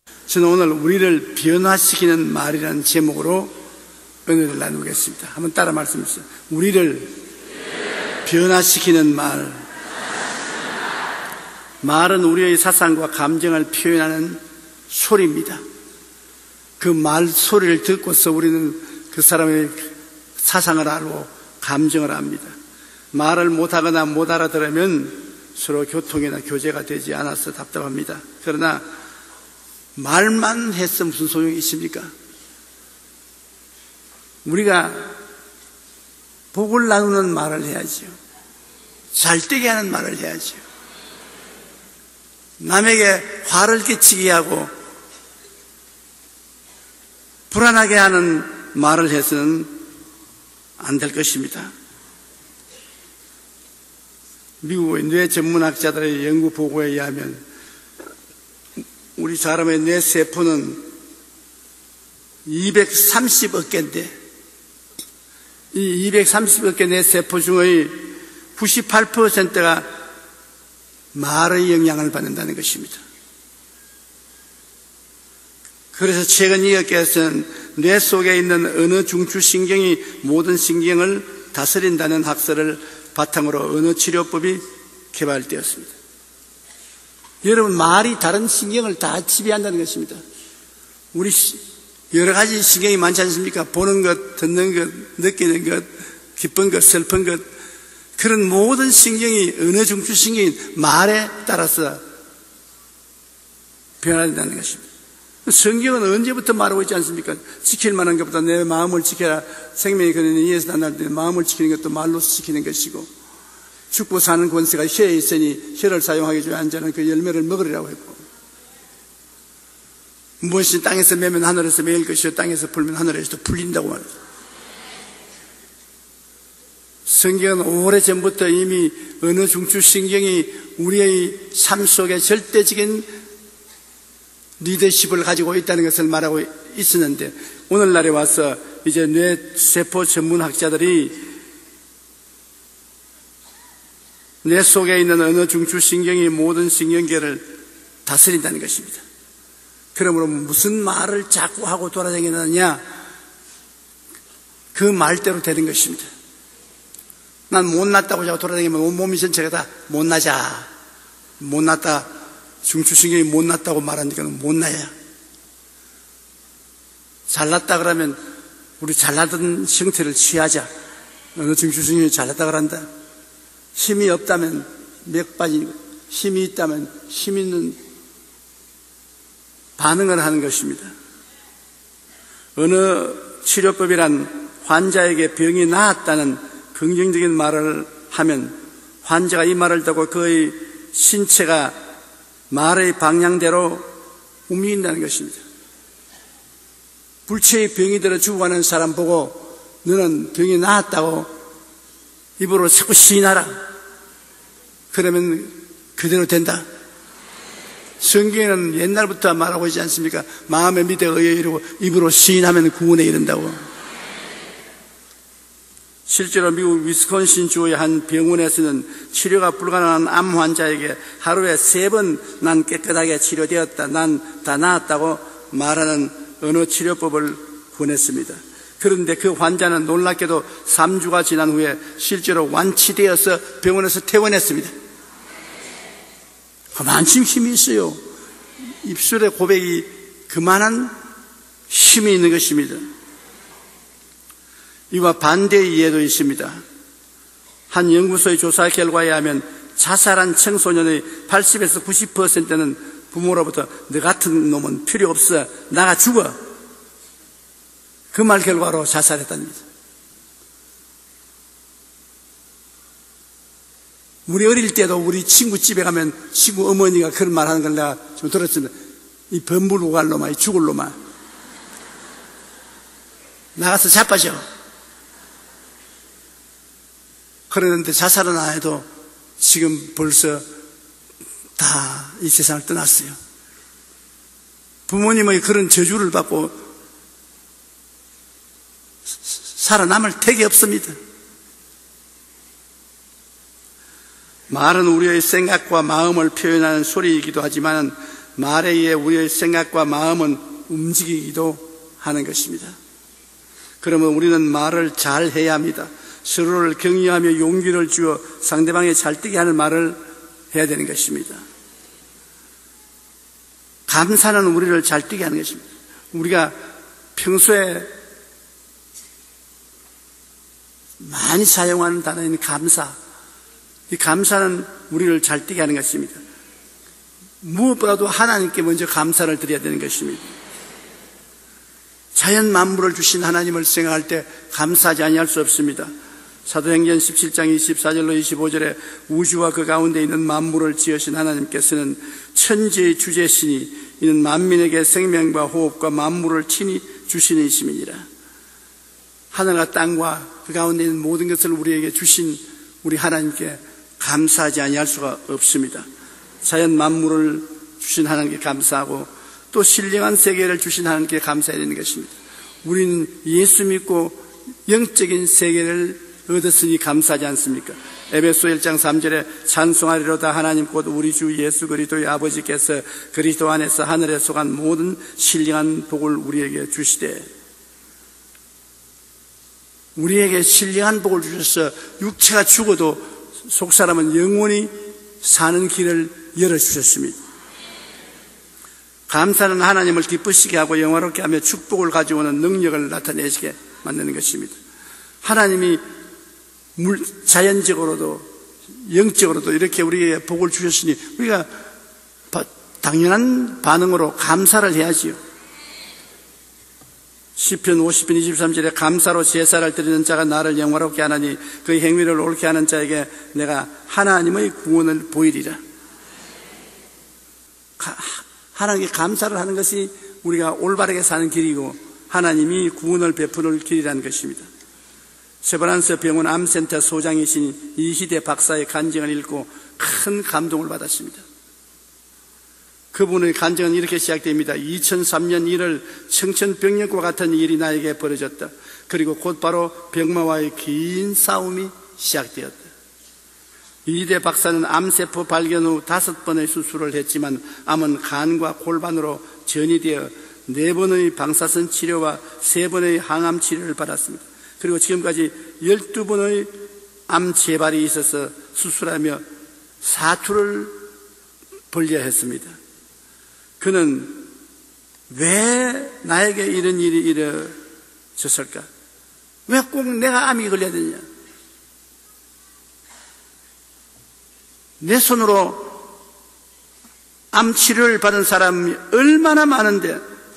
저는 오늘 우리를 변화시키는 말이라는 제목으로 은혜를 나누겠습니다. 한번 따라 말씀해 주세요. 우리를 변화시키는 말. 말은 우리의 사상과 감정을 표현하는 소리입니다. 그 말 소리를 듣고서 우리는 그 사람의 사상을 알고 감정을 압니다. 말을 못하거나 못 알아들으면 서로 교통이나 교제가 되지 않아서 답답합니다. 그러나 말만 해서 무슨 소용이 있습니까? 우리가 복을 나누는 말을 해야지요. 잘되게 하는 말을 해야지요. 남에게 화를 끼치게 하고 불안하게 하는 말을 해서는 안 될 것입니다. 미국의 뇌 전문학자들의 연구 보고에 의하면 우리 사람의 뇌 세포는 230억 개인데 이 230억 개 뇌 세포 중의 98%가 말의 영향을 받는다는 것입니다. 그래서 최근 이 학계에서는 뇌 속에 있는 어느 중추신경이 모든 신경을 다스린다는 학설을 바탕으로 언어 치료법이 개발되었습니다. 여러분, 말이 다른 신경을 다 지배한다는 것입니다. 우리 여러 가지 신경이 많지 않습니까? 보는 것, 듣는 것, 느끼는 것, 기쁜 것, 슬픈 것, 그런 모든 신경이 어느 중추신경이 말에 따라서 변화된다는 것입니다. 성경은 언제부터 말하고 있지 않습니까? 지킬 만한 것보다 내 마음을 지켜라. 생명이 그는 이에서 난날 때 마음을 지키는 것도 말로서 지키는 것이고, 죽고 사는 권세가 혀에 있으니 혀를 사용하기 전에 앉아는 그 열매를 먹으리라고 했고, 무엇이 땅에서 매면 하늘에서 매일 것이요 땅에서 풀면 하늘에서도 풀린다고 말합니다. 성경은 오래전부터 이미 어느 중추신경이 우리의 삶 속에 절대적인 리더십을 가지고 있다는 것을 말하고 있었는데, 오늘날에 와서 이제 뇌세포 전문학자들이 뇌 속에 있는 어느 중추신경이 모든 신경계를 다스린다는 것입니다. 그러므로 무슨 말을 자꾸 하고 돌아다니느냐, 그 말대로 되는 것입니다. 난 못났다고 자꾸 돌아다니면 온몸이 전체가 다 못나자, 못났다, 중추신경이 못났다고 말하니까 못나야. 잘났다 그러면 우리 잘나던 형태를 취하자. 어느 중추신경이 잘났다 그런다. 힘이 없다면 맥 빠지고, 힘이 있다면 힘 있는 반응을 하는 것입니다. 어느 치료법이란 환자에게 병이 나았다는 긍정적인 말을 하면 환자가 이 말을 듣고 그의 신체가 말의 방향대로 움직인다는 것입니다. 불치의 병이 들어 죽어가는 사람 보고 너는 병이 나았다고 입으로 자꾸 시인하라. 그러면 그대로 된다. 성경에는 옛날부터 말하고 있지 않습니까? 마음의 믿에 의해 이르고 입으로 시인하면 구원에 이른다고. 실제로 미국 위스콘신 주의 한 병원에서는 치료가 불가능한 암 환자에게 하루에 3번 난 깨끗하게 치료되었다, 난 다 나았다고 말하는 언어 치료법을 권했습니다. 그런데 그 환자는 놀랍게도 3주가 지난 후에 실제로 완치되어서 병원에서 퇴원했습니다. 그만큼 힘이 있어요. 입술에 고백이 그만한 힘이 있는 것입니다. 이와 반대의 이해도 있습니다. 한 연구소의 조사 결과에 의하면 자살한 청소년의 80에서 90%는 부모로부터 너 같은 놈은 필요 없어, 나가 죽어, 그 말 결과로 자살했답니다. 우리 어릴 때도 우리 친구 집에 가면 친구 어머니가 그런 말 하는 걸 내가 좀 들었습니다. 이 범불고 갈 놈아, 이 죽을 놈아, 나가서 자빠져. 그러는데 자살은 안 해도 지금 벌써 다 이 세상을 떠났어요. 부모님의 그런 저주를 받고 살아남을 택이 없습니다. 말은 우리의 생각과 마음을 표현하는 소리이기도 하지만 말에 의해 우리의 생각과 마음은 움직이기도 하는 것입니다. 그러면 우리는 말을 잘 해야 합니다. 서로를 격려하며 용기를 주어 상대방이 잘 뛰게 하는 말을 해야 되는 것입니다. 감사는 우리를 잘 뛰게 하는 것입니다. 우리가 평소에 많이 사용하는 단어인 감사, 이 감사는 우리를 잘 뛰게 하는 것입니다. 무엇보다도 하나님께 먼저 감사를 드려야 되는 것입니다. 자연 만물을 주신 하나님을 생각할 때 감사하지 아니할 수 없습니다. 사도행전 17장 24절로 25절에 우주와 그 가운데 있는 만물을 지으신 하나님께서는 천지의 주제시니 이는 만민에게 생명과 호흡과 만물을 친히 주시는 이심이니라. 하늘과 땅과 그 가운데 있는 모든 것을 우리에게 주신 우리 하나님께 감사하지 아니할 수가 없습니다. 자연 만물을 주신 하나님께 감사하고 또 신령한 세계를 주신 하나님께 감사해야 되는 것입니다. 우리는 예수 믿고 영적인 세계를 얻었으니 감사하지 않습니까? 에베소 1장 3절에 찬송하리로다 하나님 곧 우리 주 예수 그리스도의 아버지께서 그리스도 안에서 하늘에 속한 모든 신령한 복을 우리에게 주시되, 우리에게 신령한 복을 주셔서 육체가 죽어도 속사람은 영원히 사는 길을 열어주셨습니다. 감사는 하나님을 기쁘시게 하고 영화롭게 하며 축복을 가져오는 능력을 나타내시게 만드는 것입니다. 하나님이 자연적으로도 영적으로도 이렇게 우리에게 복을 주셨으니 우리가 당연한 반응으로 감사를 해야지요. 시편 50편 23절에 감사로 제사를 드리는 자가 나를 영화롭게 하나니 그의 행위를 옳게 하는 자에게 내가 하나님의 구원을 보이리라. 하나님께 감사를 하는 것이 우리가 올바르게 사는 길이고 하나님이 구원을 베푸는 길이라는 것입니다. 세브란스 병원 암센터 소장이신 이희대 박사의 간증을 읽고 큰 감동을 받았습니다. 그분의 간증은 이렇게 시작됩니다. 2003년 1월 청천벽력과 같은 일이 나에게 벌어졌다. 그리고 곧바로 병마와의 긴 싸움이 시작되었다. 이희대 박사는 암세포 발견 후 5번의 수술을 했지만 암은 간과 골반으로 전이되어 4번의 방사선 치료와 3번의 항암 치료를 받았습니다. 그리고 지금까지 12번의 암 재발이 있어서 수술하며 사투를 벌려야 했습니다. 그는 왜 나에게 이런 일이 일어졌을까? 왜 꼭 내가 암이 걸려야 되냐? 내 손으로 암 치료를 받은 사람이 얼마나 많은데,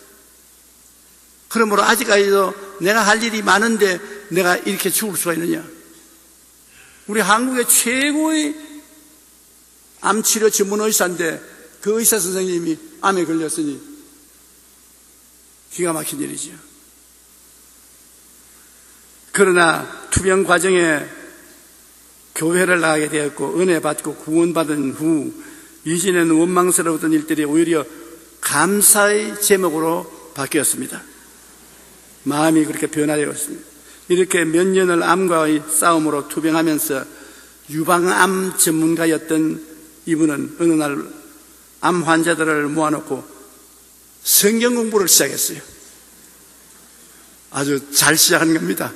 그러므로 아직까지도 내가 할 일이 많은데 내가 이렇게 죽을 수가 있느냐? 우리 한국의 최고의 암치료 전문 의사인데 그 의사 선생님이 암에 걸렸으니 기가 막힌 일이죠. 그러나 투병 과정에 교회를 나가게 되었고 은혜 받고 구원받은 후 이전에는 원망스러웠던 일들이 오히려 감사의 제목으로 바뀌었습니다. 마음이 그렇게 변화되었습니다. 이렇게 몇 년을 암과의 싸움으로 투병하면서 유방암 전문가였던 이분은 어느 날 암 환자들을 모아놓고 성경 공부를 시작했어요. 아주 잘 시작한 겁니다.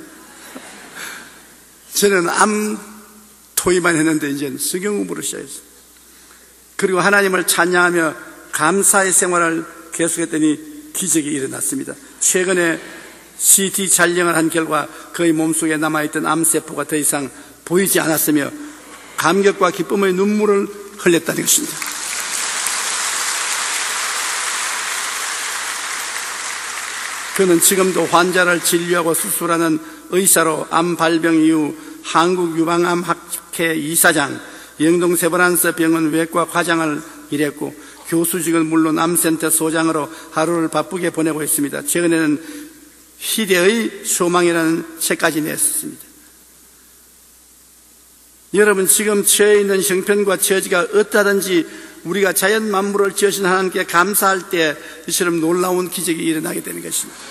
저는 암 토의만 했는데 이제 성경 공부를 시작했어요. 그리고 하나님을 찬양하며 감사의 생활을 계속했더니 기적이 일어났습니다. 최근에 CT 촬영을 한 결과 그의 몸속에 남아있던 암세포가 더 이상 보이지 않았으며 감격과 기쁨의 눈물을 흘렸다는 것입니다. 그는 지금도 환자를 진료하고 수술하는 의사로 암 발병 이후 한국유방암학회 이사장, 영동세브란스 병원 외과 과장을 일했고 교수직은 물론 암센터 소장으로 하루를 바쁘게 보내고 있습니다. 최근에는 희대의 소망이라는 책까지 냈습니다. 여러분, 지금 처해 있는 형편과 처지가 어떠하든지 우리가 자연 만물을 지으신 하나님께 감사할 때 이처럼 놀라운 기적이 일어나게 되는 것입니다.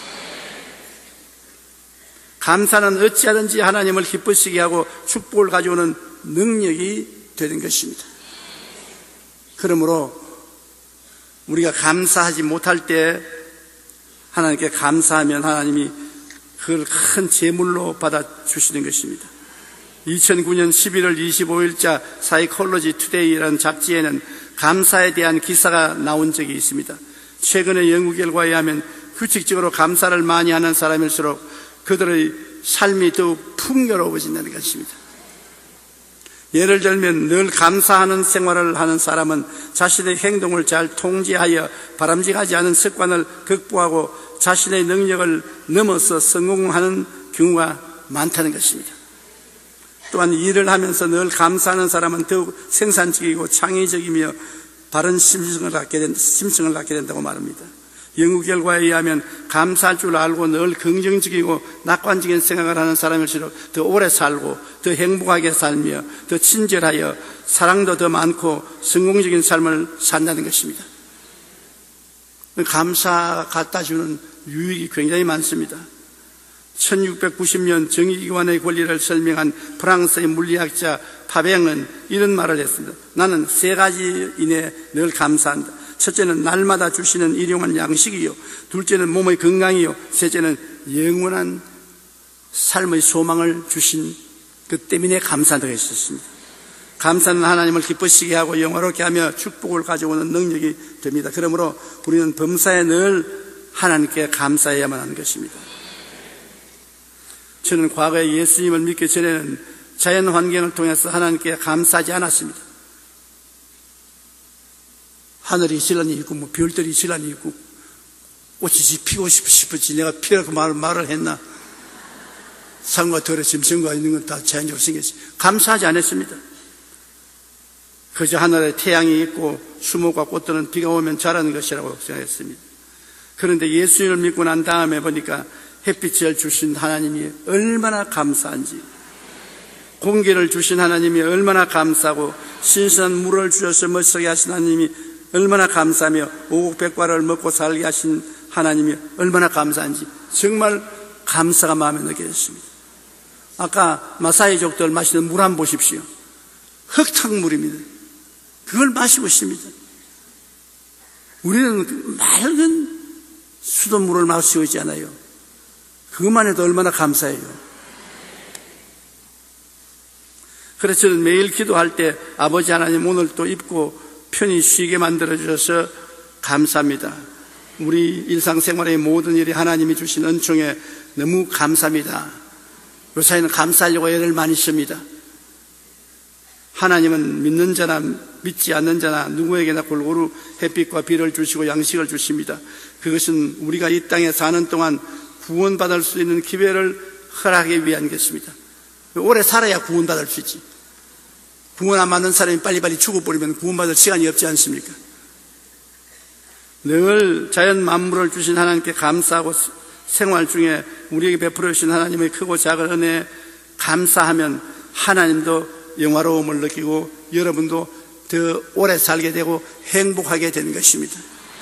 감사는 어찌하든지 하나님을 기쁘시게 하고 축복을 가져오는 능력이 되는 것입니다. 그러므로 우리가 감사하지 못할 때 하나님께 감사하면 하나님이 그걸 큰 제물로 받아주시는 것입니다. 2009년 11월 25일자 사이콜로지 투데이라는 잡지에는 감사에 대한 기사가 나온 적이 있습니다. 최근의 연구 결과에 의하면 규칙적으로 감사를 많이 하는 사람일수록 그들의 삶이 더욱 풍요로워진다는 것입니다. 예를 들면 늘 감사하는 생활을 하는 사람은 자신의 행동을 잘 통제하여 바람직하지 않은 습관을 극복하고 자신의 능력을 넘어서 성공하는 경우가 많다는 것입니다. 또한 일을 하면서 늘 감사하는 사람은 더욱 생산적이고 창의적이며 바른 심성을 갖게 된다고 말합니다. 연구 결과에 의하면 감사할 줄 알고 늘 긍정적이고 낙관적인 생각을 하는 사람일수록 더 오래 살고 더 행복하게 살며 더 친절하여 사랑도 더 많고 성공적인 삶을 산다는 것입니다. 감사가 갖다 주는 유익이 굉장히 많습니다. 1690년 정의기관의 권리를 설명한 프랑스의 물리학자 파뱅은 이런 말을 했습니다. 나는 세 가지 이내에 늘 감사한다. 첫째는 날마다 주시는 일용할 양식이요, 둘째는 몸의 건강이요, 셋째는 영원한 삶의 소망을 주신 그 때문에 감사한다고 했었습니다. 감사는 하나님을 기쁘시게 하고 영화롭게 하며 축복을 가져오는 능력이 됩니다. 그러므로 우리는 범사에 늘 하나님께 감사해야만 하는 것입니다. 저는 과거에 예수님을 믿기 전에는 자연 환경을 통해서 하나님께 감사하지 않았습니다. 하늘이 질란이 있고 뭐 별들이 질란이 있고 꽃이 피고 싶었지 내가 피라고 말을 했나? 산과 들에 짐승과 있는 건 다 자연적으로 생겼지. 감사하지 않았습니다. 그저 하늘에 태양이 있고 수목과 꽃들은 비가 오면 자라는 것이라고 생각했습니다. 그런데 예수님을 믿고 난 다음에 보니까 햇빛을 주신 하나님이 얼마나 감사한지, 공기를 주신 하나님이 얼마나 감사하고, 신선한 물을 주셔서 멋지게 하신 하나님이 얼마나 감사하며, 오곡백과를 먹고 살게 하신 하나님이 얼마나 감사한지 정말 감사가 마음에 느껴졌습니다. 아까 마사이족들 마시는 물 한번 보십시오. 흙탕물입니다. 그걸 마시고 있습니다. 우리는 맑은 수돗물을 마시고 있지 않아요. 그것만 해도 얼마나 감사해요. 그래서 저는 매일 기도할 때 아버지 하나님 오늘 또 입고 편히 쉬게 만들어주셔서 감사합니다. 우리 일상생활의 모든 일이 하나님이 주신 은총에 너무 감사합니다. 요사이는 감사하려고 애를 많이 씁니다. 하나님은 믿는 자나 믿지 않는 자나 누구에게나 골고루 햇빛과 비를 주시고 양식을 주십니다. 그것은 우리가 이 땅에 사는 동안 구원받을 수 있는 기회를 허락하기 위한 것입니다. 오래 살아야 구원받을 수 있지. 구원 안 받는 사람이 빨리빨리 죽어버리면 구원받을 시간이 없지 않습니까? 늘 자연 만물을 주신 하나님께 감사하고 생활 중에 우리에게 베풀어 주신 하나님의 크고 작은 은혜에 감사하면 하나님도 영화로움을 느끼고 여러분도 더 오래 살게 되고 행복하게 되는 것입니다.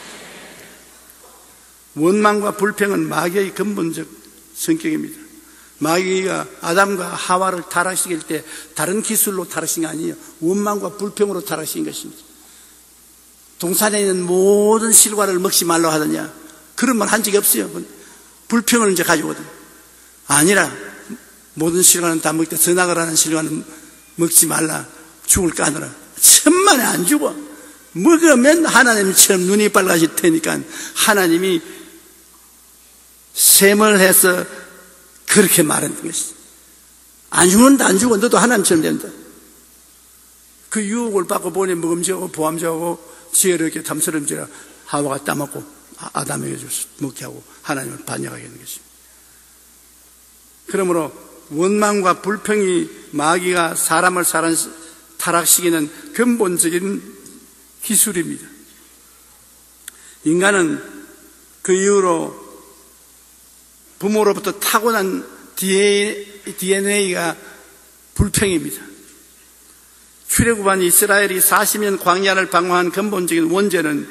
원망과 불평은 마귀의 근본적 성격입니다. 마귀가 아담과 하와를 타락시킬 때 다른 기술로 타락시킨 게 아니에요. 원망과 불평으로 타락시킨 것입니다. 동산에 있는 모든 실과를 먹지 말라고 하더냐, 그런 말 한 적이 없어요. 불평을 이제 가지고거든. 아니라 모든 실과는 다 먹되 선악을 하는 실과는 먹지 말라, 죽을 까느라. 천만에 안 죽어. 먹으면 하나님처럼 눈이 빨라질 테니까 하나님이 셈을 해서 그렇게 말하는 것이. 안 죽는다, 안 죽어. 너도 하나님처럼 된다. 그 유혹을 받고 보니 먹음직하고 보암직하고 지혜롭게 탐스러움지라 하와가 따먹고 아담에게 줘서 먹게 하고 하나님을 반역하게 하는 것입니다. 그러므로 원망과 불평이 마귀가 사람을 타락시키는 근본적인 기술입니다. 인간은 그 이후로 부모로부터 타고난 DNA가 불평입니다. 출애굽한 이스라엘이 40년 광야를 방황한 근본적인 원죄는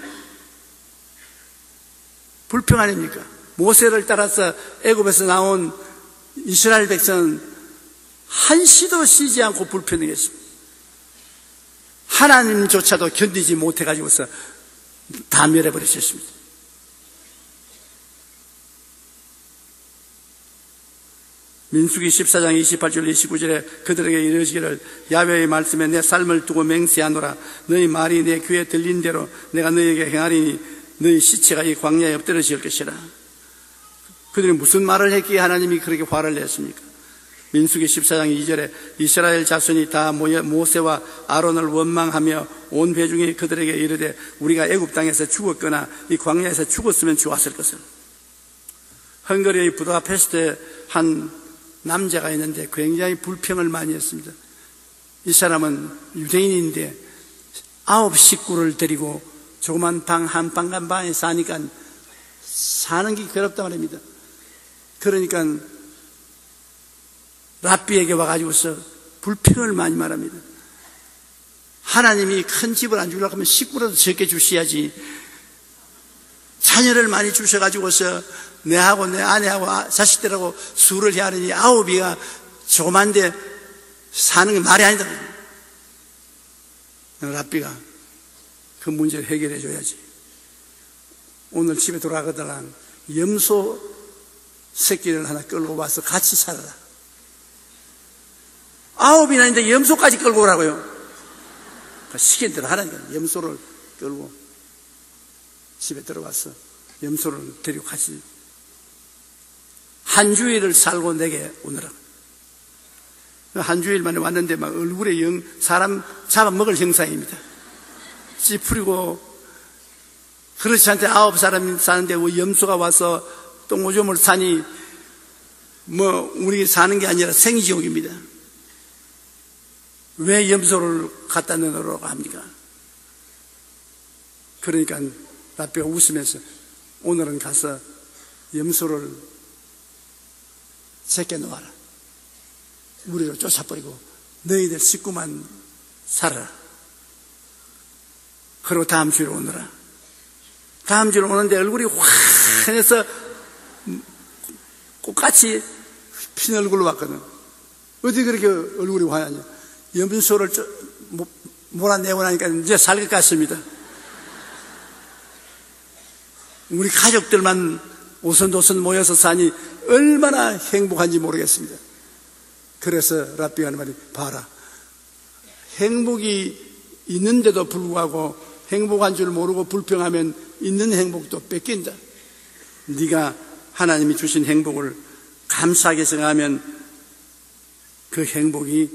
불평 아닙니까? 모세를 따라서 애굽에서 나온 이스라엘 백성은 한시도 쉬지 않고 불평했습니다. 하나님조차도 견디지 못해가지고서 다 멸해버리셨습니다. 민수기 14장 28절 29절에 그들에게 이르시기를 야훼의 말씀에 내 삶을 두고 맹세하노라. 너희 말이 내 귀에 들린 대로 내가 너희에게 행하리니 너희 시체가 이 광야에 엎드러질 것이라. 그들이 무슨 말을 했기에 하나님이 그렇게 화를 냈습니까? 민수기 14장 2절에 이스라엘 자손이 다 모여 모세와 아론을 원망하며 온 회중이 그들에게 이르되 우리가 애굽 땅에서 죽었거나 이 광야에서 죽었으면 좋았을 것을. 헝가리의 부다페스트에 한 남자가 있는데 굉장히 불평을 많이 했습니다. 이 사람은 유대인인데 9 식구를 데리고 조그만 방 한 방에 사니까 사는 게 괴롭단 말입니다. 그러니까 랍비에게 와가지고서 불평을 많이 말합니다. 하나님이 큰 집을 안 주려고 하면 식구라도 적게 주셔야지. 자녀를 많이 주셔가지고서 내하고 내 아내하고 자식들하고 수를 해야 하느니 9이가 조그만데 사는 게 말이 아니다. 랍비가 그 문제를 해결해 줘야지. 오늘 집에 돌아가다가 염소 새끼를 하나 끌고 와서 같이 살아라. 9이나 있는데 염소까지 끌고 오라고요. 시킨 대로 하라니까. 염소를 끌고 집에 들어와서 염소를 데리고 같이 한 주일을 살고 내게 오느라. 한 주일 만에 왔는데 막 얼굴에 사람 잡아먹을 형상입니다. 찌푸리고. 그렇지 않대 9사람이 사는데 왜 염소가 와서 똥오줌을 사니 뭐 우리 사는 게 아니라 생지옥입니다. 왜 염소를 갖다 넣으라고 합니까? 그러니까 랍비가 웃으면서 오늘은 가서 염소를 제껴 놓아라. 우리를 쫓아버리고 너희들 식구만 살아라. 그리고 다음 주에 오너라. 다음 주에 오는데 얼굴이 환해서 꽃같이 핀 얼굴로 왔거든. 어디 그렇게 얼굴이 환하냐. 염소를 몰아내고 나니까 이제 살 것 같습니다. 우리 가족들만 오손도손 모여서 사니 얼마나 행복한지 모르겠습니다. 그래서 랍비가 하는 말이 봐라. 행복이 있는데도 불구하고 행복한 줄 모르고 불평하면 있는 행복도 뺏긴다. 네가 하나님이 주신 행복을 감사하게 생각하면 그 행복이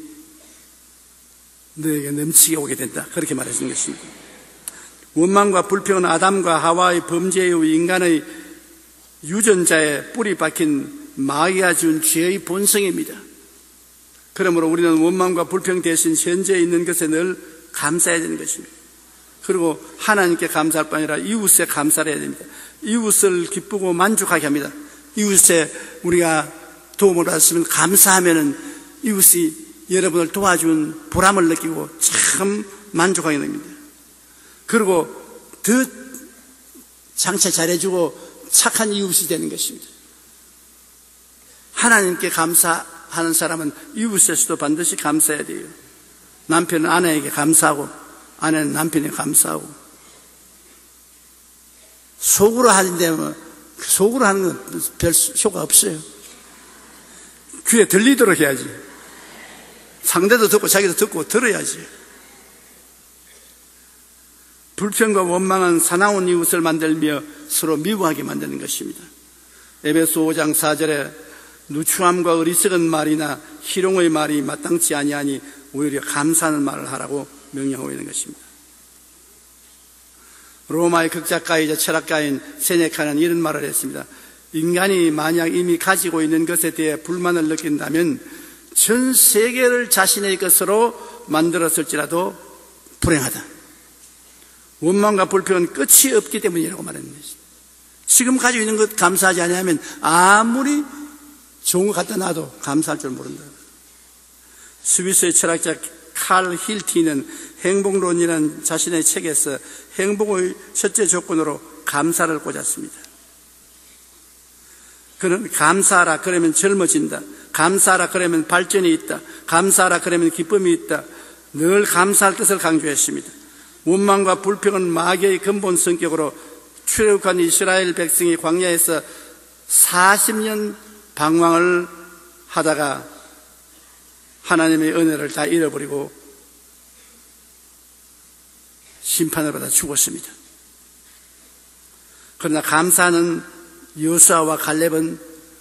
너에게 넘치게 오게 된다. 그렇게 말하시는 것입니다. 원망과 불평은 아담과 하와의 범죄 이후 인간의 유전자에 뿌리 박힌 마귀가 준 죄의 본성입니다. 그러므로 우리는 원망과 불평 대신 현재에 있는 것에 늘 감사해야 되는 것입니다. 그리고 하나님께 감사할 뿐 아니라 이웃에 감사를 해야 됩니다. 이웃을 기쁘고 만족하게 합니다. 이웃에 우리가 도움을 받았으면 감사하면은 이웃이 여러분을 도와준 보람을 느끼고 참 만족하게 됩니다. 그리고 더 장차 잘해주고 착한 이웃이 되는 것입니다. 하나님께 감사하는 사람은 이웃에서도 반드시 감사해야 돼요. 남편은 아내에게 감사하고 아내는 남편에게 감사하고. 속으로 하는데 뭐 속으로 하는 건 별 효과 없어요. 귀에 들리도록 해야지. 상대도 듣고 자기도 듣고 들어야지. 불평과 원망은 사나운 이웃을 만들며 서로 미워하게 만드는 것입니다. 에베소 5장 4절에 누추함과 어리석은 말이나 희롱의 말이 마땅치 아니하니 오히려 감사하는 말을 하라고 명령하고 있는 것입니다. 로마의 극작가이자 철학가인 세네카는 이런 말을 했습니다. 인간이 만약 이미 가지고 있는 것에 대해 불만을 느낀다면 전 세계를 자신의 것으로 만들었을지라도 불행하다. 원망과 불평은 끝이 없기 때문이라고 말하는 것입니다. 지금 가지고 있는 것 감사하지 않으면 아무리 좋은 것 갖다 놔도 감사할 줄 모른다. 스위스의 철학자 칼 힐티는 행복론이라는 자신의 책에서 행복의 첫째 조건으로 감사를 꽂았습니다. 그는 감사하라 그러면 젊어진다. 감사하라 그러면 발전이 있다. 감사하라 그러면 기쁨이 있다. 늘 감사할 것을 강조했습니다. 원망과 불평은 마귀의 근본 성격으로 출애굽한 이스라엘 백성이 광야에서 40년 방황을 하다가 하나님의 은혜를 다 잃어버리고 심판을 받아 죽었습니다. 그러나 감사하는 여호수아와 갈렙은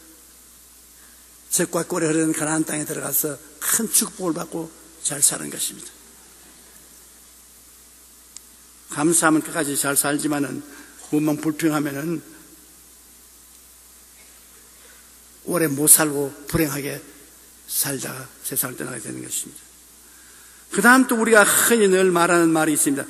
젖과 꿀이 흐르는 가나안 땅에 들어가서 큰 축복을 받고 잘 사는 것입니다. 감사하면 끝까지 잘 살지만은 원망 불평하면은 오래 못 살고 불행하게 살다가 세상을 떠나게 되는 것입니다. 그 다음 또 우리가 흔히 늘 말하는 말이 있습니다.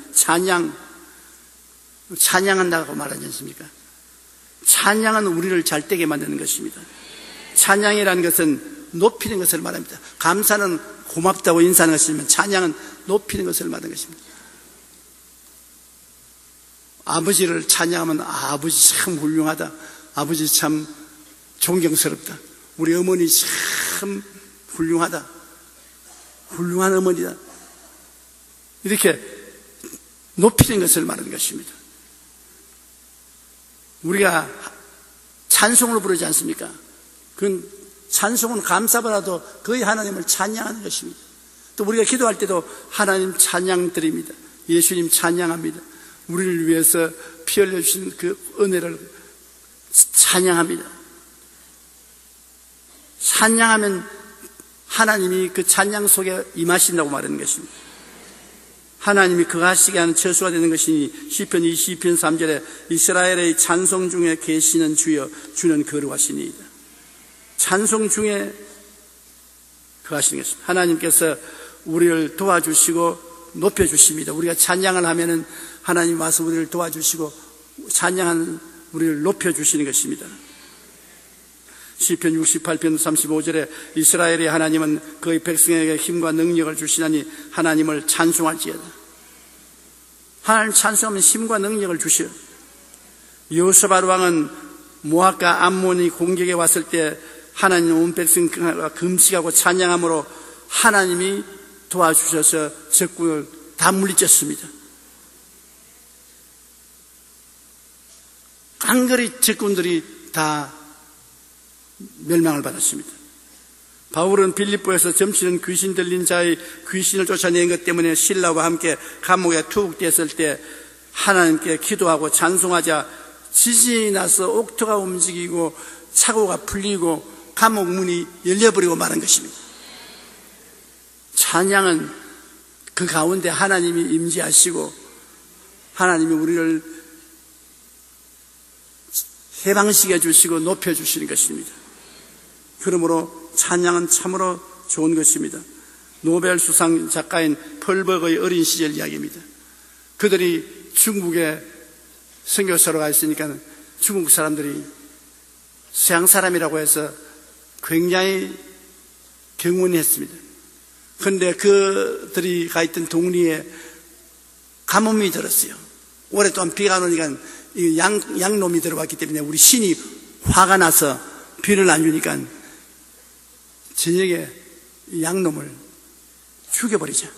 찬양한다고 말하지 않습니까? 찬양은 우리를 잘되게 만드는 것입니다. 찬양이라는 것은 높이는 것을 말합니다. 감사는 고맙다고 인사하는 것이지만 찬양은 높이는 것을 말하는 것입니다. 아버지를 찬양하면 아버지 참 훌륭하다, 아버지 참 존경스럽다, 우리 어머니 참 훌륭하다, 훌륭한 어머니다, 이렇게 높이는 것을 말하는 것입니다. 우리가 찬송을 부르지 않습니까? 그 찬송은 감사보다도 거의 하나님을 찬양하는 것입니다. 또 우리가 기도할 때도 하나님 찬양 드립니다. 예수님 찬양합니다. 우리를 위해서 피 흘려주신 그 은혜를 찬양합니다. 찬양하면 하나님이 그 찬양 속에 임하신다고 말하는 것입니다. 하나님이 거하시게 하는 처소가 되는 것이니 시편 22편 3절에 이스라엘의 찬송 중에 계시는 주여 주는 거룩하시니이다. 찬송 중에 거하시는 것입니다. 하나님께서 우리를 도와주시고 높여주십니다. 우리가 찬양을 하면은 하나님 와서 우리를 도와주시고 찬양하는 우리를 높여주시는 것입니다. 시편 68편 35절에 이스라엘의 하나님은 그의 백성에게 힘과 능력을 주시나니 하나님을 찬송할지어다. 하나님 찬송하면 힘과 능력을 주셔요. 여호사밧 왕은 모압과 암몬이 공격에 왔을 때 하나님 온 백성과 금식하고 찬양함으로 하나님이 도와주셔서 적군을 다 물리쳤습니다. 깡그리 적군들이 다 멸망을 받았습니다. 바울은 빌립보에서 점치는 귀신 들린 자의 귀신을 쫓아낸 것 때문에 신라와 함께 감옥에 투옥되었을 때 하나님께 기도하고 찬송하자 지진이 나서 옥토가 움직이고 차고가 풀리고 감옥 문이 열려버리고 마는 것입니다. 찬양은 그 가운데 하나님이 임재하시고 하나님이 우리를 해방시켜 주시고 높여주시는 것입니다. 그러므로 찬양은 참으로 좋은 것입니다. 노벨 수상 작가인 펄벅의 어린 시절 이야기입니다. 그들이 중국에 선교사로 가 있으니까 중국 사람들이 서양 사람이라고 해서 굉장히 경원했습니다. 그런데 그들이 가 있던 동리에 가뭄이 들었어요. 오랫동안 비가 안 오니까 양놈이 들어왔기 때문에 우리 신이 화가 나서 비를 안 주니까 저녁에 양놈을 죽여버리자.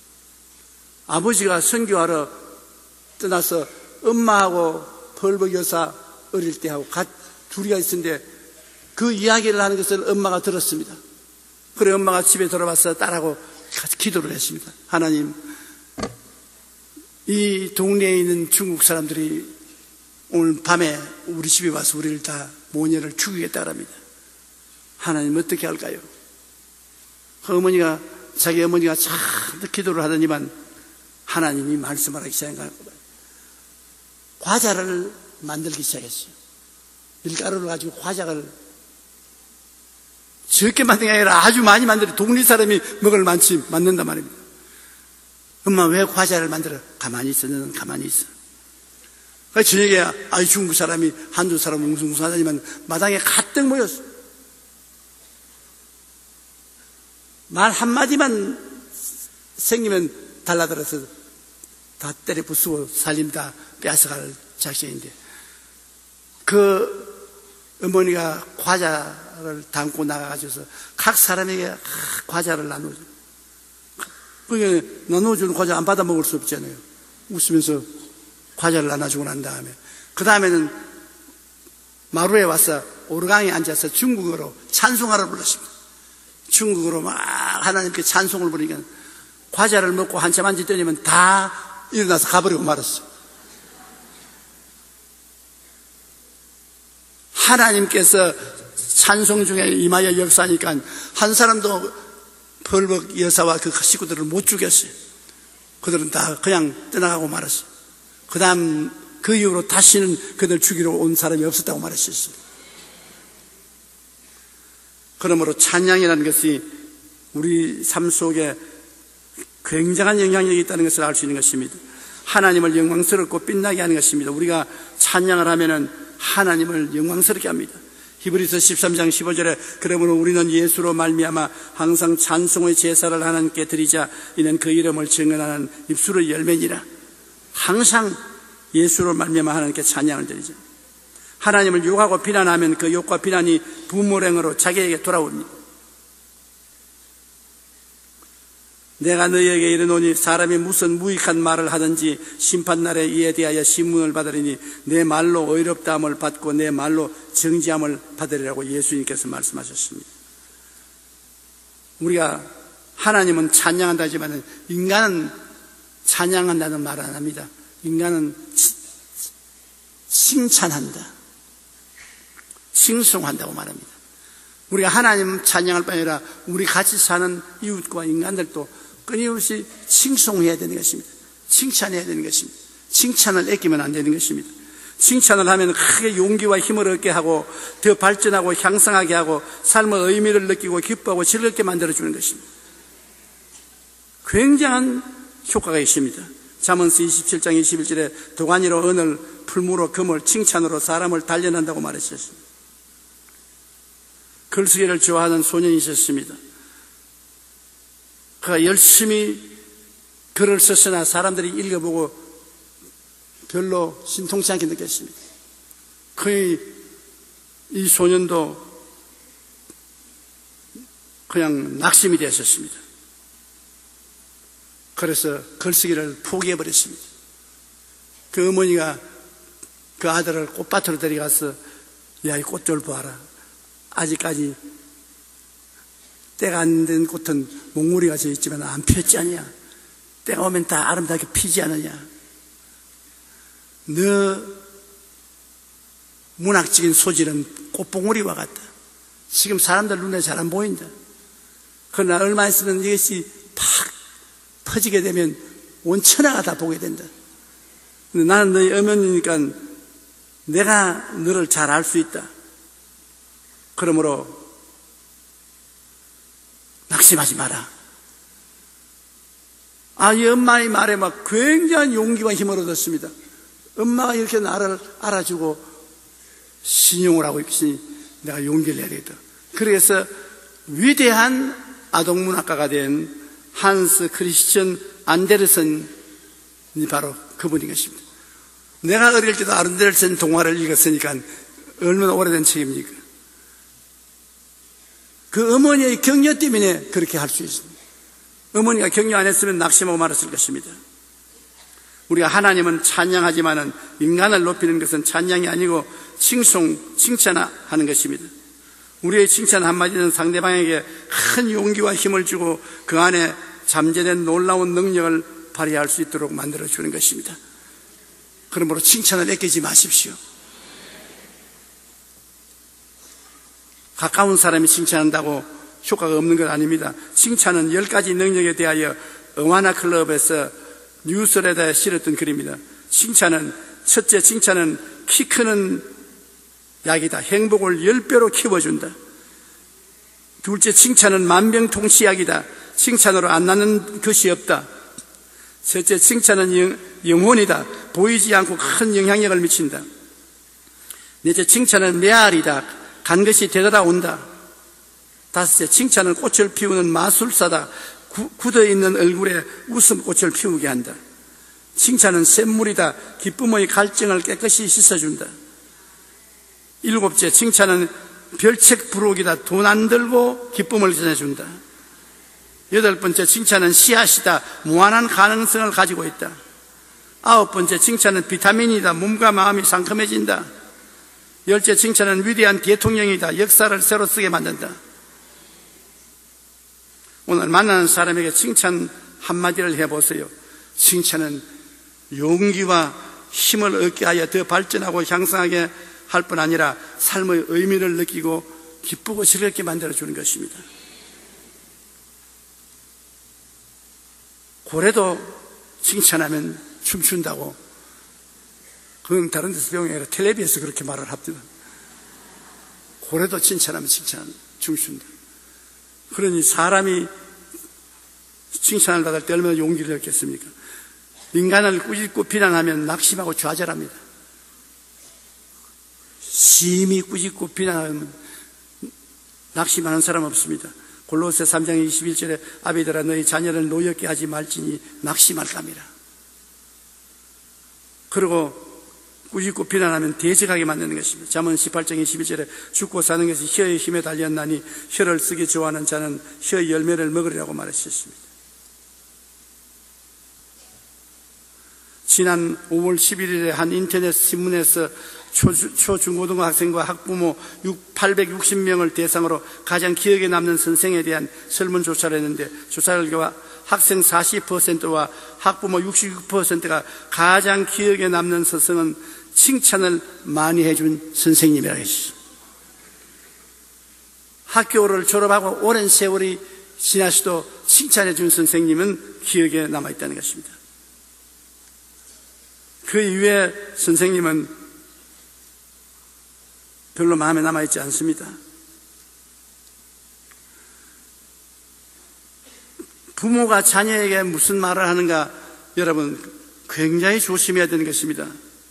아버지가 선교하러 떠나서 엄마하고 펄벅 여사 어릴 때 하고 둘이가 있었는데 그 이야기를 하는 것을 엄마가 들었습니다. 그래 엄마가 집에 돌아와서 딸하고 같이 기도를 했습니다. 하나님, 이 동네에 있는 중국 사람들이 오늘 밤에 우리 집에 와서 우리를 다 모녀를 죽이겠다 합니다. 하나님 어떻게 할까요? 그 자기 어머니가 잔뜩 기도를 하더니만 하나님이 말씀하기 시작한 거예요. 과자를 만들기 시작했어요. 밀가루를 가지고 과자를 적게 만든 게 아니라 아주 많이 만들어 동네 사람이 먹을 만치 만든단 말입니다. 엄마 왜 과자를 만들어? 가만히 있어. 너는 가만히 있어. 그래서 저녁에 중국 사람이 한두 사람 웅숭웅숭하더니만 마당에 가득 모였어. 말 한마디만 생기면 달라들어서 다 때려 부수고 살림 다 뺏어갈 작전인데 그 어머니가 과자를 담고 나가가지고서 각 사람에게 과자를 나눠줘. 그게 나눠주는 과자 안 받아 먹을 수 없잖아요. 웃으면서 과자를 나눠주고 난 다음에 그 다음에는 마루에 와서 오르강에 앉아서 중국어로 찬송가를 불렀습니다. 중국어로 막 하나님께 찬송을 부르니까 과자를 먹고 한참 앉았더니만 다 일어나서 가버리고 말았어요. 하나님께서 찬송 중에 임하여 역사하니까 한 사람도 벌벅 여사와 그 식구들을 못 죽였어요. 그들은 다 그냥 떠나가고 말았어요. 그 다음 그 이후로 다시는 그들 죽이러 온 사람이 없었다고 말했었어요. 그러므로 찬양이라는 것이 우리 삶 속에 굉장한 영향력이 있다는 것을 알 수 있는 것입니다. 하나님을 영광스럽고 빛나게 하는 것입니다. 우리가 찬양을 하면은 하나님을 영광스럽게 합니다. 히브리서 13장 15절에 그러므로 우리는 예수로 말미암아 항상 찬송의 제사를 하나님께 드리자. 이는 그 이름을 증언하는 입술의 열매니라. 항상 예수로 말미암아 하나님께 찬양을 드리자. 하나님을 욕하고 비난하면 그 욕과 비난이 부모랭으로 자기에게 돌아옵니다. 내가 너희에게 이르노니 사람이 무슨 무익한 말을 하든지 심판날에 이에 대하여 신문을 받으리니 내 말로 의롭다함을 받고 내 말로 정지함을 받으리라고 예수님께서 말씀하셨습니다. 우리가 하나님은 찬양한다 하지만 인간은 찬양한다는 말 안 합니다. 인간은 칭찬한다, 칭송한다고 말합니다. 우리가 하나님 찬양할 뿐 아니라 우리 같이 사는 이웃과 인간들도 끊임없이 칭송해야 되는 것입니다. 칭찬해야 되는 것입니다. 칭찬을 아끼면 안 되는 것입니다. 칭찬을 하면 크게 용기와 힘을 얻게 하고 더 발전하고 향상하게 하고 삶의 의미를 느끼고 기뻐하고 즐겁게 만들어주는 것입니다. 굉장한 효과가 있습니다. 잠언서 27장 21절에 도가니로 은을, 풀무로 금을, 칭찬으로 사람을 단련한다고 말했었습니다. 글쓰기를 좋아하는 소년이 있었습니다. 그가 열심히 글을 썼으나 사람들이 읽어보고 별로 신통치 않게 느꼈습니다. 이 소년도 그냥 낙심이 되었습니다. 그래서 글쓰기를 포기해버렸습니다. 그 어머니가 그 아들을 꽃밭으로 데려가서 야, 이 꽃 좀 봐라. 아직까지 때가 안 된 꽃은 몽우리가 져 있지만 안 피었지 않냐. 때가 오면 다 아름답게 피지 않느냐. 너 문학적인 소질은 꽃봉오리와 같다. 지금 사람들 눈에 잘 안 보인다. 그러나 얼마 있으면 이것이 팍 퍼지게 되면 온 천하가 다 보게 된다. 근데 나는 너희 어머니니까 내가 너를 잘 알 수 있다. 그러므로 낙심하지 마라. 이 엄마의 말에 막 굉장한 용기와 힘을 얻었습니다. 엄마가 이렇게 나를 알아주고 신용을 하고 있으니 내가 용기를 내야 되겠다. 그래서 위대한 아동문학가가 된 한스 크리스천 안데르센이 바로 그분인 것입니다. 내가 어릴 때도 안데르센 동화를 읽었으니까 얼마나 오래된 책입니까? 그 어머니의 격려 때문에 그렇게 할 수 있습니다. 어머니가 격려 안 했으면 낙심하고 말았을 것입니다. 우리가 하나님은 찬양하지만은 인간을 높이는 것은 찬양이 아니고 칭찬하는 것입니다. 우리의 칭찬 한마디는 상대방에게 큰 용기와 힘을 주고 그 안에 잠재된 놀라운 능력을 발휘할 수 있도록 만들어주는 것입니다. 그러므로 칭찬을 아끼지 마십시오. 가까운 사람이 칭찬한다고 효과가 없는 건 아닙니다. 칭찬은 10가지 능력에 대하여 어와나 클럽에서 뉴스레터에 실었던 글입니다. 첫째 칭찬은 키 크는 약이다. 행복을 10배로 키워준다. 둘째 칭찬은 만병통치약이다. 칭찬으로 안 낫는 것이 없다. 셋째 칭찬은 영혼이다. 보이지 않고 큰 영향력을 미친다. 넷째 칭찬은 메아리다. 간 것이 되돌아온다. 다섯째 칭찬은 꽃을 피우는 마술사다. 굳어있는 얼굴에 웃음꽃을 피우게 한다. 칭찬은 샘물이다. 기쁨의 갈증을 깨끗이 씻어준다. 일곱째 칭찬은 별책 부록이다. 돈 안 들고 기쁨을 전해준다. 여덟 번째 칭찬은 씨앗이다. 무한한 가능성을 가지고 있다. 9번째, 칭찬은 비타민이다. 몸과 마음이 상큼해진다. 10째, 칭찬은 위대한 대통령이다. 역사를 새로 쓰게 만든다. 오늘 만나는 사람에게 칭찬 한마디를 해보세요. 칭찬은 용기와 힘을 얻게 하여 더 발전하고 향상하게 할 뿐 아니라 삶의 의미를 느끼고 기쁘고 즐겁게 만들어주는 것입니다. 고래도 칭찬하면 춤춘다고, 그건 다른 데서 배운 게 아니라 텔레비에서 그렇게 말을 합니다. 고래도 칭찬하면 춤춘다. 그러니 사람이 칭찬을 받을 때 얼마나 용기를 얻겠습니까? 인간을 꾸짖고 비난하면 낙심하고 좌절합니다. 심히 꾸짖고 비난하면 낙심하는 사람 없습니다. 골로새 3장 21절에 아비들아 너희 자녀를 노엽게 하지 말지니 낙심할까미라. 그리고 꾸짖고 비난하면 대적하게 만드는 것입니다. 잠언 18장 21절에 죽고 사는 것이 혀의 힘에 달렸나니 혀를 쓰기 좋아하는 자는 혀의 열매를 먹으리라고 말하셨습니다. 지난 5월 11일에 한 인터넷 신문에서 초중고등학생과 학부모 860명을 대상으로 가장 기억에 남는 선생에 대한 설문조사를 했는데, 조사 결과 학생 40%와 학부모 66%가 가장 기억에 남는 선생은 칭찬을 많이 해준 선생님이라고 했습니다. 학교를 졸업하고 오랜 세월이 지나서도 칭찬해준 선생님은 기억에 남아있다는 것입니다. 그 이외에 선생님은 별로 마음에 남아있지 않습니다. 부모가 자녀에게 무슨 말을 하는가, 여러분 굉장히 조심해야 되는 것입니다.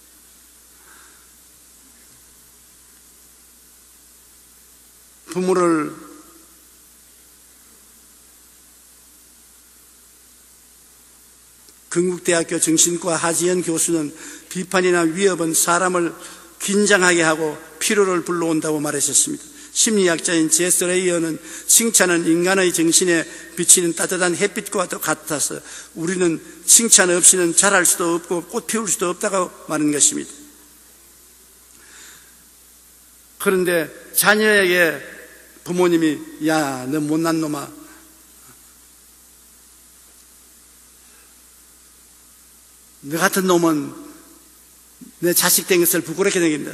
부모를 건국대학교 정신과 하지연 교수는 비판이나 위협은 사람을 긴장하게 하고 피로를 불러온다고 말하셨습니다. 심리학자인 제스 레이어는 칭찬은 인간의 정신에 비치는 따뜻한 햇빛과 같아서 우리는 칭찬 없이는 자랄 수도 없고 꽃 피울 수도 없다고 말하는 것입니다. 그런데 자녀에게 부모님이 야, 너 못난 놈아, 너 같은 놈은 내 자식 된 것을 부끄럽게 여긴다,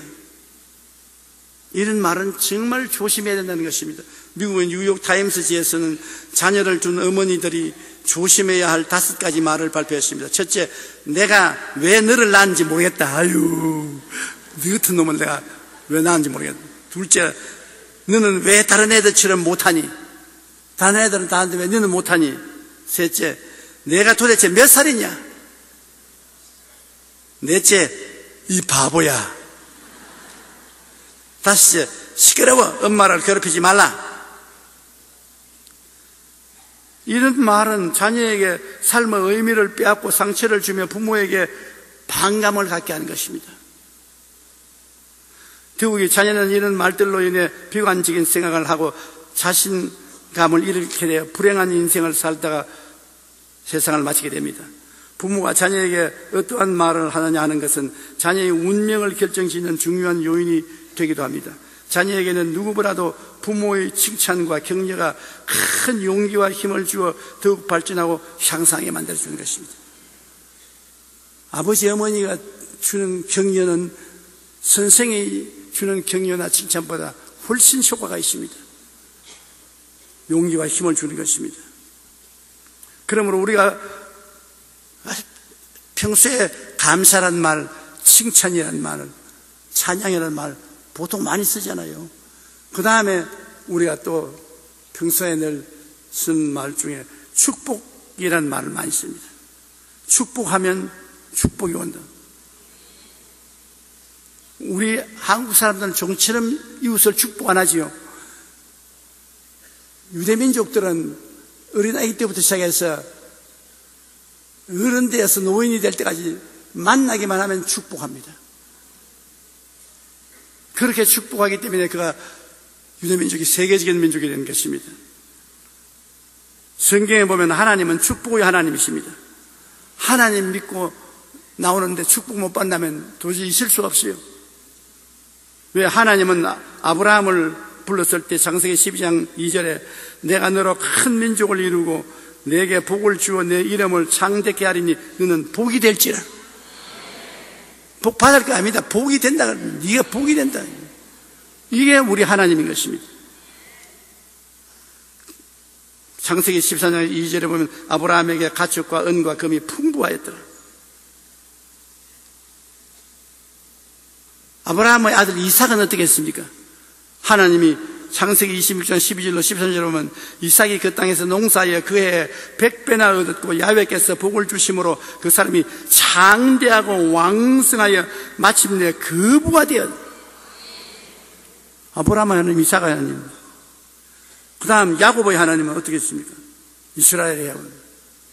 이런 말은 정말 조심해야 된다는 것입니다. 미국의 뉴욕타임스지에서는 자녀를 둔 어머니들이 조심해야 할 5가지 말을 발표했습니다. 첫째, 내가 왜 너를 낳았는지 모르겠다. 아유, 너 같은 놈은 내가 왜 낳았는지 모르겠다. 둘째, 너는 왜 다른 애들처럼 못하니? 다른 애들은 다 하는데 왜 너는 못하니? 셋째, 내가 도대체 몇 살이냐? 넷째, 이 바보야. 다섯째, 시끄러워. 엄마를 괴롭히지 말라. 이런 말은 자녀에게 삶의 의미를 빼앗고 상처를 주며 부모에게 반감을 갖게 하는 것입니다. 더욱이 자녀는 이런 말들로 인해 비관적인 생각을 하고 자신감을 잃게 되어 불행한 인생을 살다가 세상을 마치게 됩니다. 부모가 자녀에게 어떠한 말을 하느냐 하는 것은 자녀의 운명을 결정짓는 중요한 요인이 되기도 합니다. 자녀에게는 누구보다도 부모의 칭찬과 격려가 큰 용기와 힘을 주어 더욱 발전하고 향상하게 만들어주는 것입니다. 아버지 어머니가 주는 격려는 선생이 주는 격려나 칭찬보다 훨씬 효과가 있습니다. 용기와 힘을 주는 것입니다. 그러므로 우리가 평소에 감사란 말, 칭찬이란 말, 찬양이란 말 보통 많이 쓰잖아요. 그 다음에 우리가 또 평소에 늘 쓴 말 중에 축복이란 말을 많이 씁니다. 축복하면 축복이 온다. 우리 한국 사람들은 종처럼 이웃을 축복 안 하지요. 유대민족들은 어린아이 때부터 시작해서 어른 되어서 노인이 될 때까지 만나기만 하면 축복합니다. 그렇게 축복하기 때문에 그가 유대민족이 세계적인 민족이 되는 것입니다. 성경에 보면 하나님은 축복의 하나님이십니다. 하나님 믿고 나오는데 축복 못 받는다면 도저히 있을 수 없어요. 왜? 하나님은 아브라함을 불렀을 때 창세기 12장 2절에 내가 너로 큰 민족을 이루고 내게 복을 주어 내 이름을 창대케 하리니 너는 복이 될지라. 복 받을 거 아닙니다. 복이 된다. 네가 복이 된다. 이게 우리 하나님인 것입니다. 창세기 14장 2절에 보면 아브라함에게 가축과 은과 금이 풍부하였더라. 아브라함의 아들 이삭은 어떻게 했습니까? 하나님이 창세기 26장 12절로 13절에 보면 이삭이 그 땅에서 농사하여 그해 100배나 얻었고 야훼께서 복을 주심으로 그 사람이 장대하고 왕성하여 마침내 거부가 되었다. 아브라함의 하나님, 이삭의 하나님. 그 다음 야곱의 하나님은 어떻게 했습니까? 이스라엘의 하나님.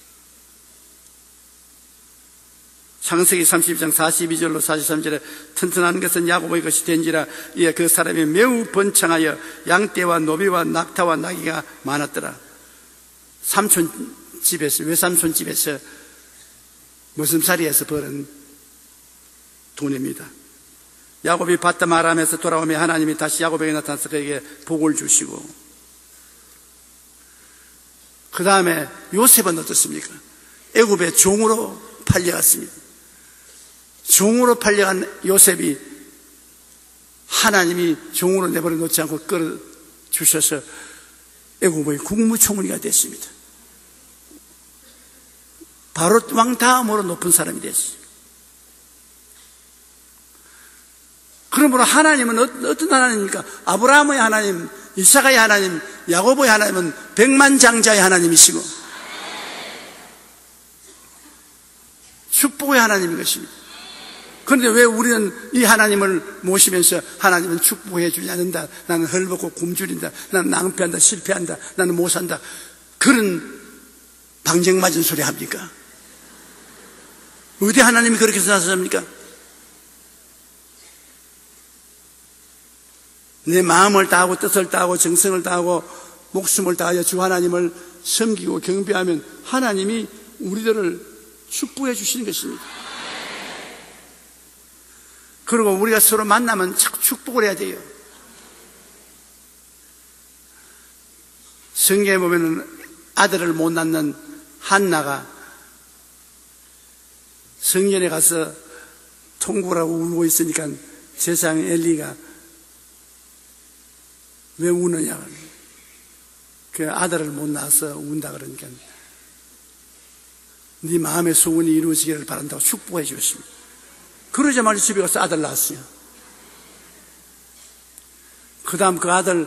창세기 32장 42절로 43절에 튼튼한 것은 야곱의 것이 된지라 이에 그 사람이 매우 번창하여 양떼와 노비와 낙타와 나귀가 많았더라. 삼촌 집에서, 외삼촌 집에서 머슴살이에서 벌은 돈입니다. 야곱이 바담 아람에서 돌아오며 하나님이 다시 야곱에게 나타나서 그에게 복을 주시고, 그 다음에 요셉은 어떻습니까? 애굽의 종으로 팔려갔습니다. 종으로 팔려간 요셉이 하나님이 종으로 내버려 놓지 않고 끌어주셔서 애굽의 국무총리가 됐습니다. 바로 왕 다음으로 높은 사람이 됐습니다. 그러므로 하나님은 어떤 하나님입니까? 아브라함의 하나님, 이삭의 하나님, 야곱의 하나님은 백만장자의 하나님이시고 축복의 하나님인 것입니다. 그런데 왜 우리는 이 하나님을 모시면서 하나님은 축복해 주지 않는다, 나는 헐벗고 굶주린다, 나는 낭패한다, 실패한다, 나는 못 산다, 그런 방정맞은 소리 합니까? 어디 하나님이 그렇게 생각하십니까? 내 마음을 다하고 뜻을 다하고 정성을 다하고 목숨을 다하여 주 하나님을 섬기고 경배하면 하나님이 우리들을 축복해 주시는 것입니다. 그리고 우리가 서로 만나면 자꾸 축복을 해야 돼요. 성경에 보면 아들을 못 낳는 한나가 성전에 가서 통곡을 하고 울고 있으니까 세상에 엘리가 왜 우느냐, 그 아들을 못 낳아서 운다 그러니까 네 마음의 소원이 이루어지기를 바란다고 축복해 주었습니다. 그러자마자 집에 가서 아들 낳았어요. 그 다음 그 아들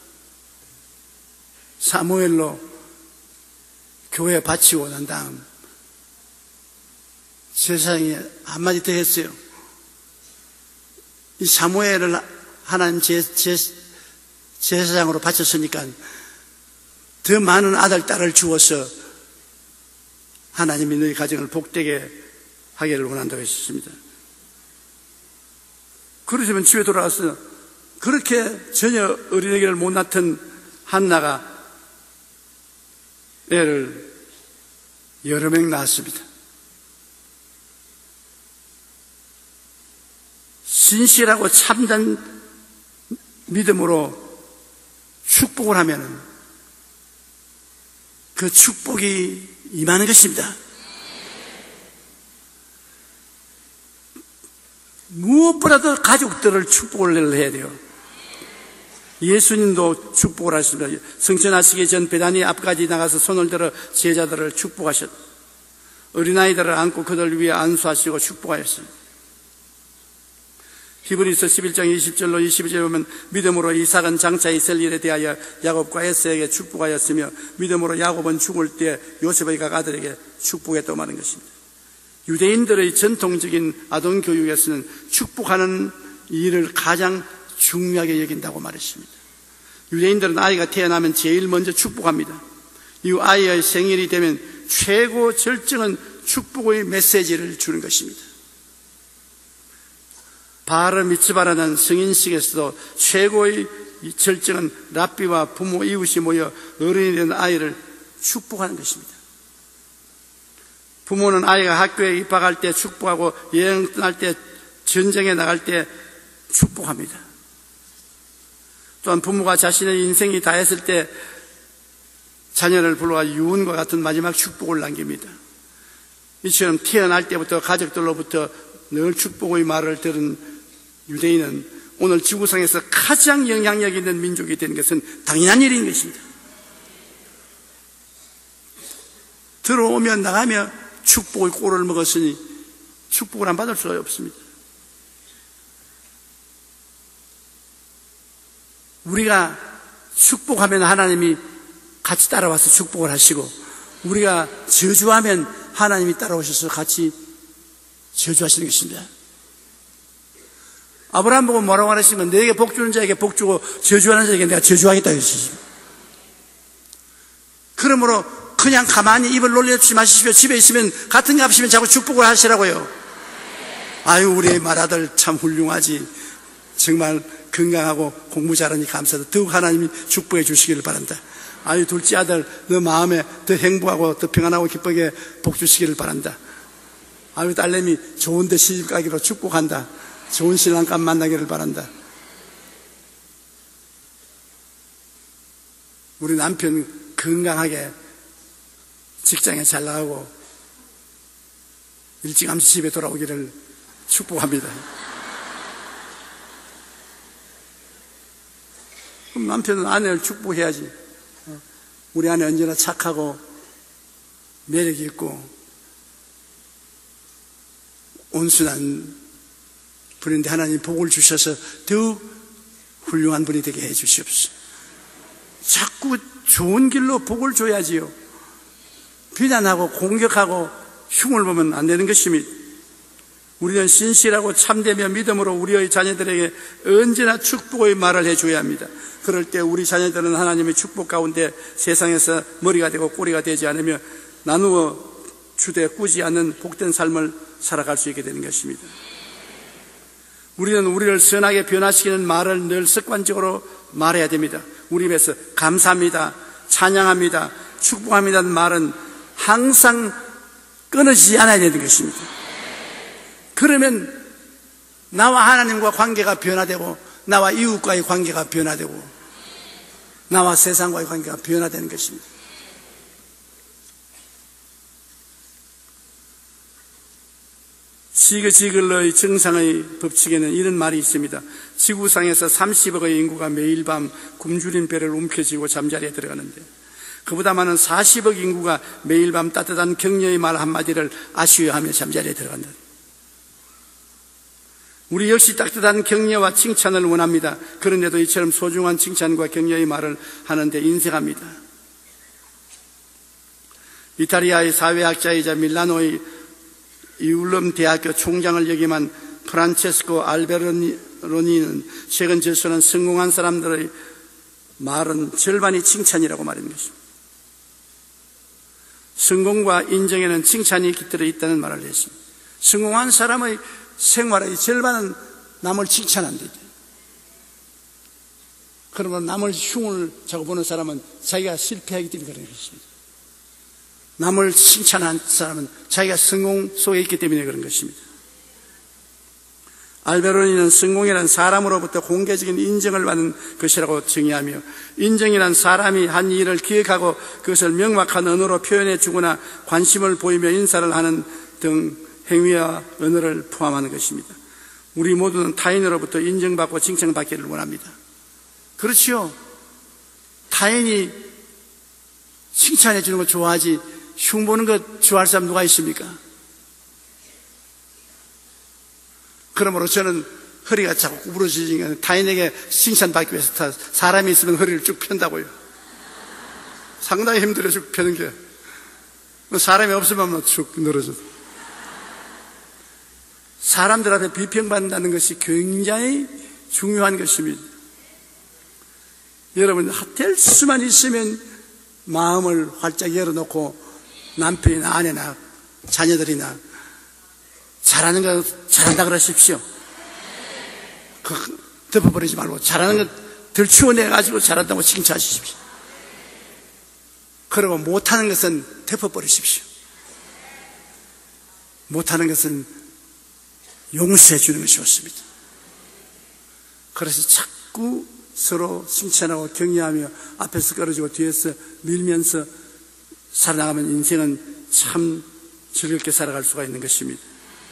사무엘로 교회에 바치고 난 다음 세상에 한마디 더 했어요. 이 사무엘을 하나님 제사장으로 바쳤으니까 더 많은 아들, 딸을 주어서 하나님이 너희 가정을 복되게 하기를 원한다고 했습니다. 그러시면 집에 돌아와서 그렇게 전혀 어린애기를 못 낳던 한나가 애를 여러 명 낳았습니다. 신실하고 참된 믿음으로 축복을 하면 그 축복이 임하는 것입니다. 무엇보다도 가족들을 축복을 해야 돼요. 예수님도 축복을 하셨습니다. 성천하시기 전 베다니 앞까지 나가서 손을 들어 제자들을 축복하셨다. 어린아이들을 안고 그들 위에 안수하시고 축복하셨습니다. 히브리서 11장 20절로 22절에 보면 믿음으로 이삭은 장차 있을 일에 대하여 야곱과 에서에게 축복하였으며 믿음으로 야곱은 죽을 때 요셉의 각 아들에게 축복했다고 말하는 것입니다. 유대인들의 전통적인 아동교육에서는 축복하는 일을 가장 중요하게 여긴다고 말했습니다. 유대인들은 아이가 태어나면 제일 먼저 축복합니다. 이 아이의 생일이 되면 최고 절정은 축복의 메시지를 주는 것입니다. 바르 미츠바라는 성인식에서도 최고의 절정은 랍비와 부모 이웃이 모여 어른이 된 아이를 축복하는 것입니다. 부모는 아이가 학교에 입학할 때 축복하고 여행 떠날 때, 전쟁에 나갈 때 축복합니다. 또한 부모가 자신의 인생이 다 했을 때 자녀를 불러와 유언과 같은 마지막 축복을 남깁니다. 이처럼 태어날 때부터 가족들로부터 늘 축복의 말을 들은 유대인은 오늘 지구상에서 가장 영향력 있는 민족이 된 것은 당연한 일인 것입니다. 들어오며 나가며 축복의 꼴을 먹었으니 축복을 안 받을 수가 없습니다. 우리가 축복하면 하나님이 같이 따라와서 축복을 하시고, 우리가 저주하면 하나님이 따라오셔서 같이 저주하시는 것입니다. 아브라함 보고 뭐라고 하시면, 너에게 복 주는 자에게 복 주고 저주하는 자에게 내가 저주하겠다 했습니다. 그러므로 그냥 가만히 입을 놀려주지 마시십시오. 집에 있으면 같은 값이면 자꾸 축복을 하시라고요. 아유, 우리 맏아들 참 훌륭하지. 정말 건강하고 공부 잘하니 감사하다. 더욱 하나님이 축복해 주시기를 바란다. 아유, 둘째 아들 너 마음에 더 행복하고 더 평안하고 기쁘게 복 주시기를 바란다. 아유, 딸내미 좋은 데 시집 가기로 축복한다. 좋은 신랑감 만나기를 바란다. 우리 남편 건강하게 직장에 잘 나가고 일찌감치 집에 돌아오기를 축복합니다. 그럼 남편은 아내를 축복해야지. 우리 아내 언제나 착하고 매력이 있고 온순한 분인데 하나님 복을 주셔서 더욱 훌륭한 분이 되게 해 주시옵소서. 자꾸 좋은 길로 복을 줘야지요. 비난하고 공격하고 흉을 보면 안 되는 것입니다. 우리는 신실하고 참되며 믿음으로 우리의 자녀들에게 언제나 축복의 말을 해줘야 합니다. 그럴 때 우리 자녀들은 하나님의 축복 가운데 세상에서 머리가 되고 꼬리가 되지 않으며 나누어 주되 꾸지 않는 복된 삶을 살아갈 수 있게 되는 것입니다. 우리는 우리를 선하게 변화시키는 말을 늘 습관적으로 말해야 됩니다. 우리 입에서 감사합니다, 찬양합니다, 축복합니다는 말은 항상 끊어지지 않아야 되는 것입니다. 그러면 나와 하나님과 관계가 변화되고 나와 이웃과의 관계가 변화되고 나와 세상과의 관계가 변화되는 것입니다. 지그지글러의 정상의 법칙에는 이런 말이 있습니다. 지구상에서 30억의 인구가 매일 밤 굶주린 배를 움켜쥐고 잠자리에 들어가는데 그보다 많은 40억 인구가 매일 밤 따뜻한 격려의 말 한마디를 아쉬워하며 잠자리에 들어간다. 우리 역시 따뜻한 격려와 칭찬을 원합니다. 그런데도 이처럼 소중한 칭찬과 격려의 말을 하는데 인색합니다. 이탈리아의 사회학자이자 밀라노의 이울럼 대학교 총장을 역임한 프란체스코 알베로니는 최근 저서는 성공한 사람들의 말은 절반이 칭찬이라고 말하는 것입니다. 성공과 인정에는 칭찬이 깃들어 있다는 말을 했습니다. 성공한 사람의 생활의 절반은 남을 칭찬한다. 그러면 남을 흉을 자고 보는 사람은 자기가 실패하기 때문에 그런 것입니다. 남을 칭찬한 사람은 자기가 성공 속에 있기 때문에 그런 것입니다. 알베로니는 성공이란 사람으로부터 공개적인 인정을 받는 것이라고 정의하며 인정이란 사람이 한 일을 기억하고 그것을 명확한 언어로 표현해 주거나 관심을 보이며 인사를 하는 등 행위와 언어를 포함하는 것입니다. 우리 모두는 타인으로부터 인정받고 칭찬받기를 원합니다. 그렇지요. 타인이 칭찬해 주는 거 좋아하지 흉 보는 거 좋아할 사람 누가 있습니까? 그러므로 저는 허리가 자꾸 구부러지니까 타인에게 칭찬받기 위해서 사람이 있으면 허리를 쭉 편다고요. 상당히 힘들어요. 쭉 펴는 게. 사람이 없으면 쭉 늘어져. 사람들 앞에 비평받는다는 것이 굉장히 중요한 것입니다. 여러분, 될 수만 있으면 마음을 활짝 열어놓고 남편이나 아내나 자녀들이나 잘하는 거 잘한다 그러십시오. 덮어버리지 말고 잘하는 거 덜 치워내가지고 잘한다고 칭찬하십시오. 그리고 못하는 것은 덮어버리십시오. 못하는 것은 용서해 주는 것이 좋습니다. 그래서 자꾸 서로 칭찬하고 격려하며 앞에서 끌어주고 뒤에서 밀면서 살아나가면 인생은 참 즐겁게 살아갈 수가 있는 것입니다.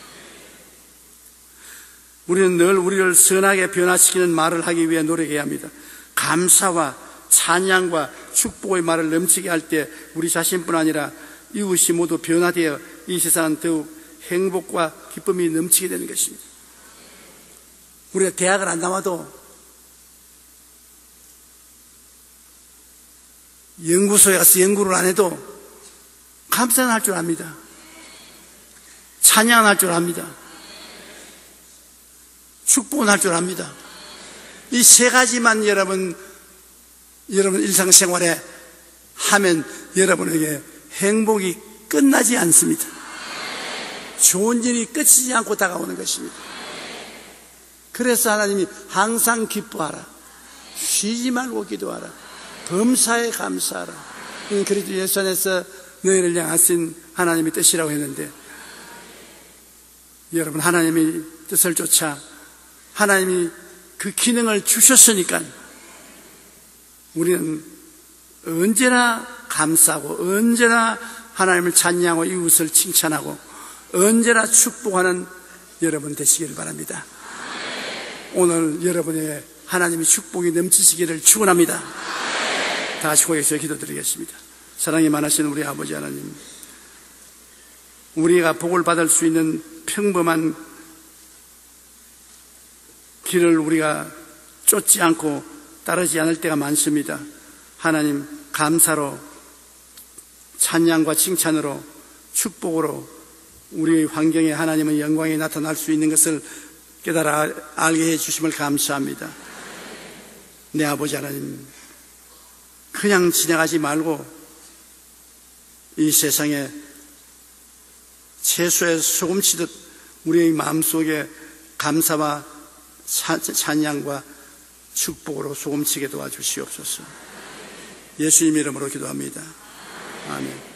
우리는 늘 우리를 선하게 변화시키는 말을 하기 위해 노력해야 합니다. 감사와 찬양과 축복의 말을 넘치게 할 때 우리 자신뿐 아니라 이웃이 모두 변화되어 이 세상은 더욱 행복과 기쁨이 넘치게 되는 것입니다. 우리가 대학을 안 나와도 연구소에 가서 연구를 안 해도 감사는 할 줄 압니다. 찬양은 할 줄 압니다. 축복은 할 줄 압니다. 이 세 가지만 여러분 일상생활에 하면 여러분에게 행복이 끝나지 않습니다. 좋은 일이 끝이지 않고 다가오는 것입니다. 그래서 하나님이 항상 기뻐하라, 쉬지 말고 기도하라, 범사에 감사하라. 그리스도 예수 안에서 너희를 향하신 하나님의 뜻이라고 했는데, 여러분 하나님의 뜻을 쫓아 하나님이 그 기능을 주셨으니까 우리는 언제나 감사하고 언제나 하나님을 찬양하고 이웃을 칭찬하고 언제나 축복하는 여러분 되시기를 바랍니다. 오늘 여러분의 하나님의 축복이 넘치시기를 축원합니다. 다 같이 고개에서 기도드리겠습니다. 사랑이 많으신 우리 아버지 하나님, 우리가 복을 받을 수 있는 평범한 길을 우리가 쫓지 않고 따르지 않을 때가 많습니다. 하나님, 감사로, 찬양과 칭찬으로, 축복으로 우리의 환경에 하나님의 영광이 나타날 수 있는 것을 깨달아 알게 해주심을 감사합니다. 내 아버지 하나님, 그냥 지나가지 말고 이 세상에 채소에 소금 치듯 우리의 마음속에 감사와 찬양과 축복으로 소금치게 도와주시옵소서. 예수님 이름으로 기도합니다. 아멘.